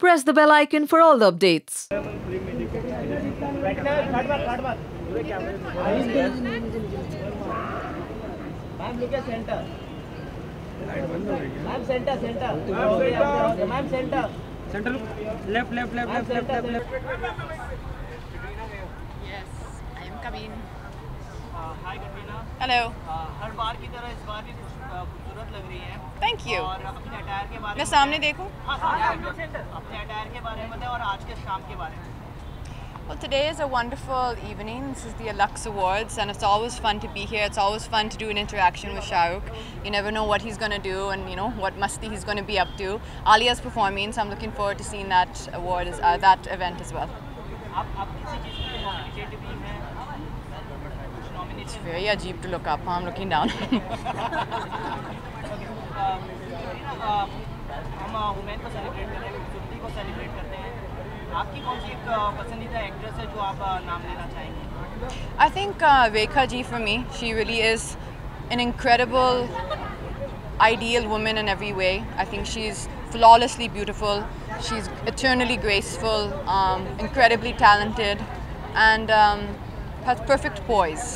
press the bell icon for all the updates. Ma'am look at centre. Ma'am centre centre. Ma'am centre centre left left left left left left. Yes, I am coming. Hi Katrina. Hello. हर बार की तरह इस बार भी खूबसूरत लग रही है। Thank you. और अपने अटायर के बारे में मैं सामने देखूं? हाँ अपने अटायर के बारे में बताएं और आज के शाम के बारे में। Well, today is a wonderful evening. This is the Lux Awards, and it's always fun to be here. It's always fun to do an interaction with Shah Rukh. You never know what he's going to do, and you know what masti he's going to be up to. Alia's performing, so I'm looking forward to seeing that that event as well. आप किसी चीज़ के लिए nominated भी हैं? It's very ajeeb to look up. I'm looking down. हम women को celebrate करते हैं, खूबसूरती को सेलिब्रेट करते हैं। आपकी कौन सी एक पसंदीदा एक्ट्रेस है जो आप नाम लेना चाहेंगे? I think Rekha ji for me, she really is an incredible, ideal woman in every way. I think she's flawlessly beautiful, she's eternally graceful, incredibly talented, and has perfect poise.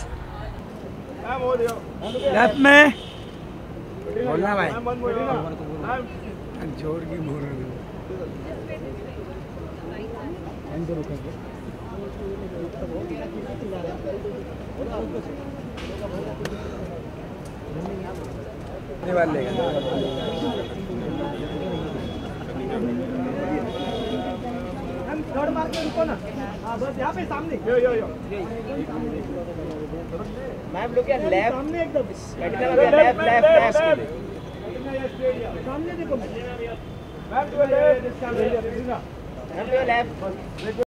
Left में बोलना भाई जोर की मोर third mark में रुको ना। हाँ बस यहाँ पे सामने। Yo ma'am look at left सामने एकदम लेफ्ट लेफ्ट सामने देखो ma'am to left ma'am to left